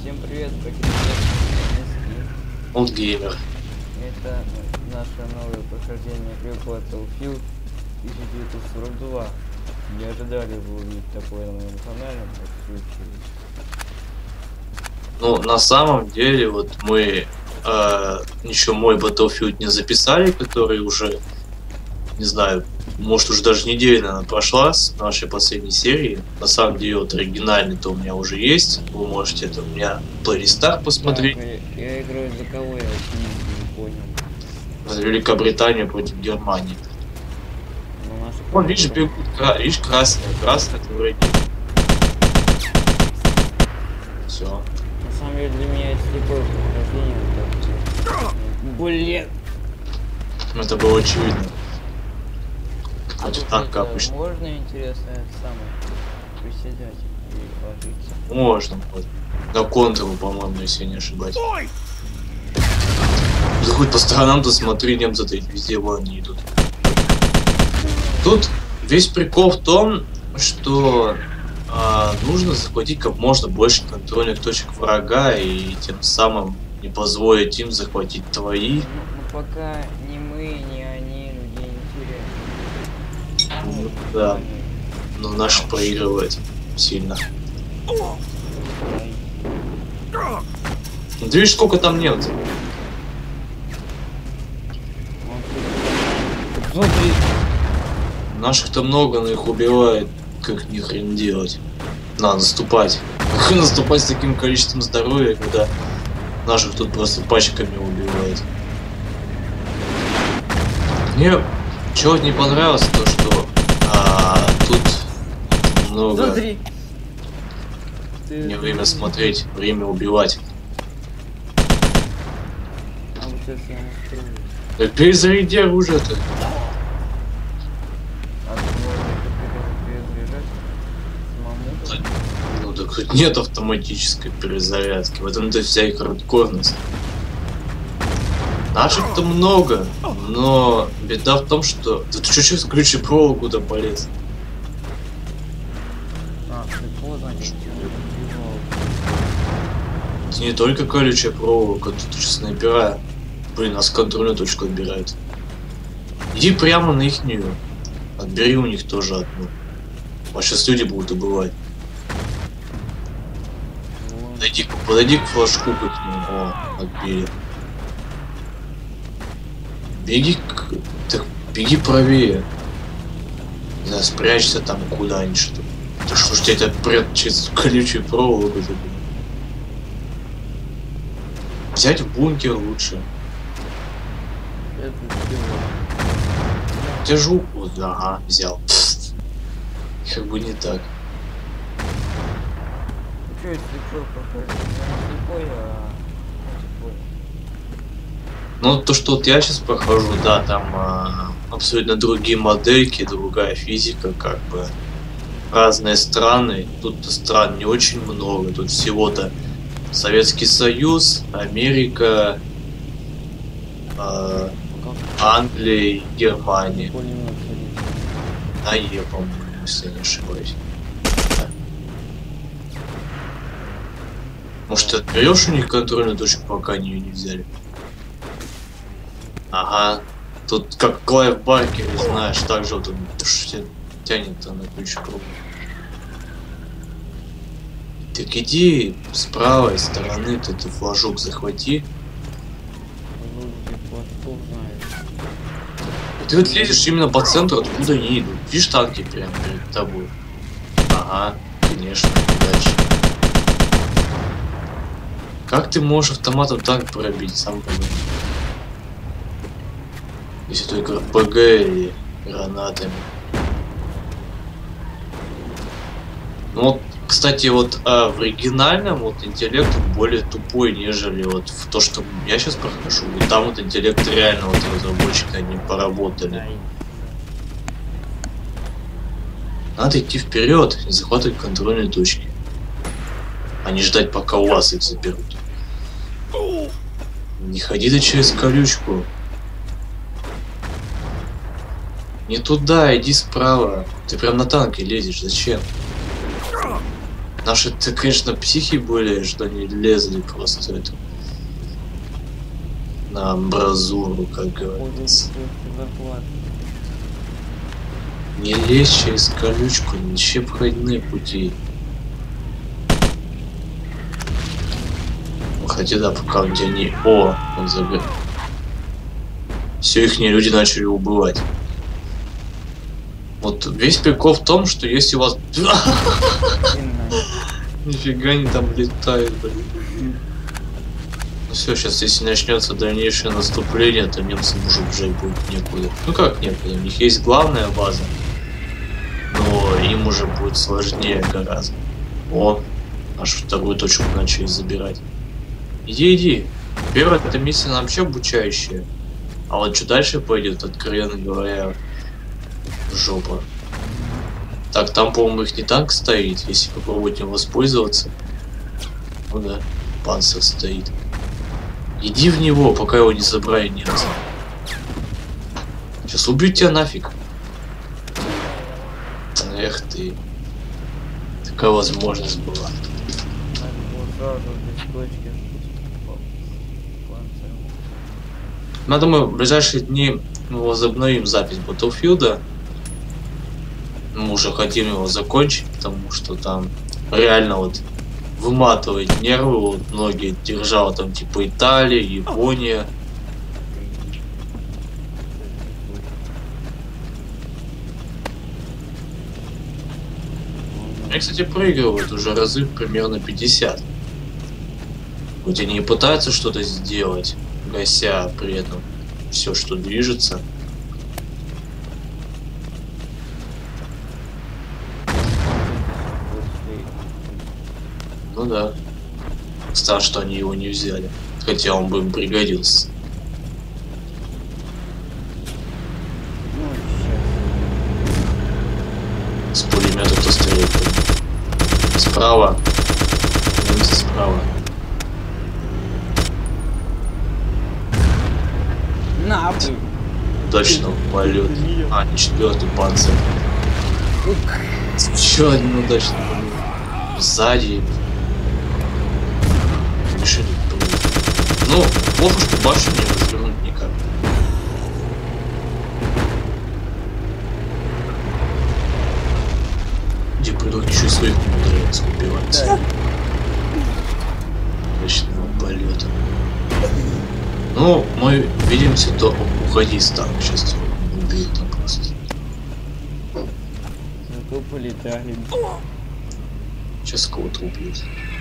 Всем привет, Олдгеймер. это наше новое прохождение игры Battlefield 1942. Не ожидали вы увидеть такое на моем канале, но случилось. Ну, на самом деле, вот мы еще мой Battlefield не записали, который уже, не знаю, может уже даже неделя, наверное, прошла с нашей последней серии. На самом деле, вот оригинальный-то у меня уже есть. Вы можете это у меня в плейлистах посмотреть. Так, я играю за кого, я вообще не понял. За Великобританию против Германии. Но наши Вон, видишь, бегут, видишь, красная, это вроде. Все. На самом деле для меня это слепое прохождение. Блин! Это было очевидно. А Хоть тут так, это как обычно. можно, интересно, это самое, приседать и ложиться? Можно. На контру, по-моему, если я не ошибаюсь. Да хоть по сторонам-то смотри, немцы-то везде вон не идут. Тут весь прикол в том, что нужно захватить как можно больше контрольных точек врага и тем самым не позволить им захватить твои. Ну пока ни мы, ни они людей не теряют. Ну, да. Но наш проигрывает сильно. Ты видишь, сколько там немцев? Смотри. Наших-то много, но их убивает. Как ни хрен делать? Надо наступать. Как наступать с таким количеством здоровья, когда наших тут просто пачками убивают. Мне чего не понравилось, то что тут много. Смотри. Не время смотреть, время убивать. А вот сейчас я настрою. Да перезаряди оружие-то. А ты можешь перезаряжать самому? Ну так хоть нет автоматической перезарядки. В этом-то вся их хардкорность. Наших-то много, но беда в том, что... Да ты чё с ключей проволоку-то полез? А, ты поздно. Это не только колючая проволока, тут еще снайпера. Блин, нас контрольную точку отбирают. Иди прямо на ихнюю. Отбери у них тоже одну. А сейчас люди будут убивать. Подойди к флажку к ихнему. О, отбили. Беги правее. Да, спрячься там куда-нибудь, что. Да что ж тебя это прет через колючую проволоку забыл. Взять в бункер лучше. Держу. Вот, ага, взял. Как бы не так. Что это слепой проходит? Не слепой, а слепой. Ну, то, что вот я сейчас прохожу, да, там абсолютно другие модельки, другая физика, как бы разные страны. Тут стран не очень много, тут всего-то Советский Союз, Америка, Англия, Германия. На Е, по-моему, если я не ошибаюсь. Может, ты отберешь у них контрольную точку, пока они ее не взяли? Ага. Тут как Клайв Баркер, знаешь, так же вот он тянет на ключ круг. Так иди с правой стороны, ты флажок захвати. Ты вот лезешь именно по центру, откуда они идут. Видишь, танки прямо перед тобой. Ага, конечно, дальше. Как ты можешь автоматом танк пробить, сам подумай. Если только РПГ или гранатами. Ну вот, кстати, вот в оригинальном вот интеллект более тупой, нежели вот в то, что я сейчас прохожу. И там вот интеллект реально вот разработчика они поработали. Надо идти вперед и захватывать контрольные точки. А не ждать, пока у вас их заберут. Не ходи ты через колючку. Не туда, иди справа. Ты прям на танке лезешь, зачем? Наши-то, конечно, психи были, что они лезли просто это на амбразуру, как говорится. Не лезь через колючку, не ищи обходные пути. Хотя да, пока у тебя не... О, он забыл. Все, их люди начали убывать. Вот весь прикол в том, что если у вас... Нифига они там летают, блин. Ну все, сейчас если начнется дальнейшее наступление, то немцам уже бежать будет некуда. Ну как некуда, у них есть главная база. Но им уже будет сложнее гораздо. О, нашу вторую точку начали забирать. Иди, иди. Первая эта миссия она вообще обучающая. А вот что дальше пойдет, откровенно говоря, жопа. Так, там, по-моему, их не танк стоит, если попробовать им воспользоваться. Ну да, панцирь стоит. Иди в него, пока его не забрали немцы. Сейчас убьют тебя нафиг. Эх ты. Такая возможность была. Ну, думаю, в ближайшие дни мы возобновим запись Battlefield. Мы уже хотим его закончить, потому что там реально вот выматывает нервы. Вот многие держала там типа Италия, Япония. Они, кстати, проигрывают уже разы примерно 50. Хоть они и пытаются что-то сделать, гася при этом все, что движется. Ну да. Странно, что они его не взяли. Хотя он бы им пригодился. С пулемета кто стреляет? Справа. Немцы справа. Нахуй. Удачного полета. А, не четвертый панцирь. Еще один удачный полет. Сзади. Решили полет. Ну, плохо, что башню не развернуть никак. Где придут еще своих умудряется убивать. Удачного полета. Ну, мы видимся, то уходи из танка, сейчас тебя убьют там просто. Зато полетали. Сейчас кого-то убьют.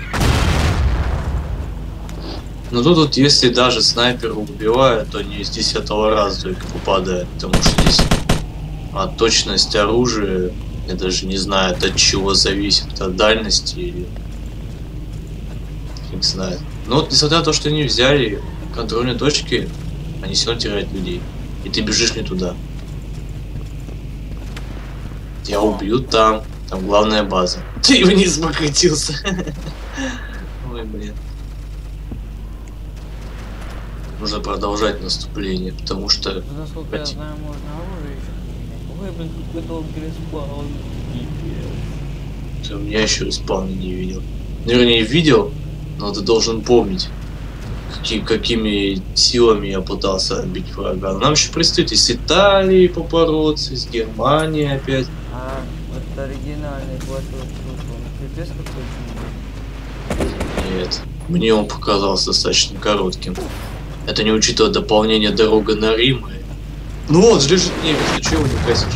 Но тут вот, если даже снайпер убивает, то не с 10-го раза только попадает, потому что здесь точность оружия, я даже не знаю, от чего зависит, от дальности или... Фиг знает. Но вот несмотря на то, что они взяли контрольные точки, они все равно теряют людей. И ты бежишь не туда. Тебя убьют там. Там главная база. Ты вниз покатился. Ой, блин. Нужно продолжать наступление, потому что... Насколько я знаю, можно оружие еще. Ой, блин, какой долгий респаун. Ты у меня еще респауна не видел. Вернее, видел, но ты должен помнить, какими силами я пытался отбить врага. Нам еще предстоит и с Италией попороться, и с Германией опять. А, это оригинальный платеж, он пипец какой-то. Нет, мне он показался достаточно коротким. Это не учитывая дополнение «Дорога на Рим». Ну вот, лежит немец, ты чего его не косишь?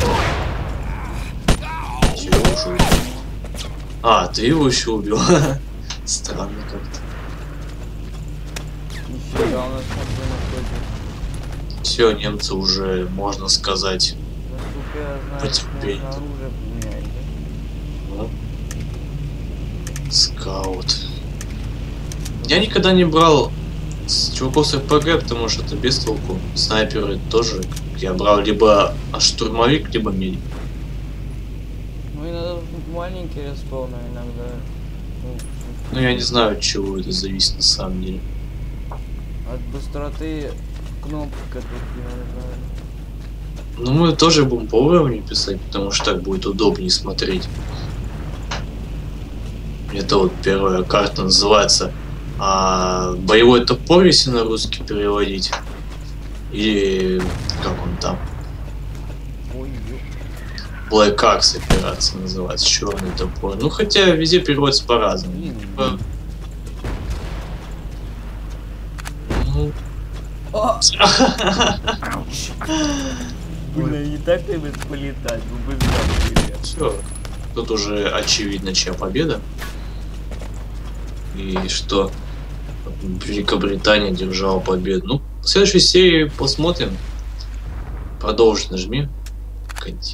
Чего уже убил? А, ты его еще убил. Странно как-то. Нифига, у нас такой находится. Все, немцы уже, можно сказать, Насколько я знаю, потерпели. можно оружие поменять, да? Ну. Скаут. Я никогда не брал с чуваков с РПГ, потому что это без толку. Снайперы тоже. Я брал либо штурмовик, либо медик. Ну иногда маленькие респауны, иногда. Ну я не знаю, от чего это зависит на самом деле. От быстроты кнопки, которых не нажали. Ну мы тоже будем по уровню писать, потому что так будет удобнее смотреть. Это вот первая карта называется боевой топор, если на русский переводить. Или как он там? Ой, Black Axe операция называется, черный топор. Ну хотя везде переводится по-разному. блин. Ну, О! Блин, не так любит полетать, вы бы знали. все. Тут уже очевидно, чья победа. И что Великобритания держала победу. Ну, в следующей серии посмотрим. Продолжить нажми.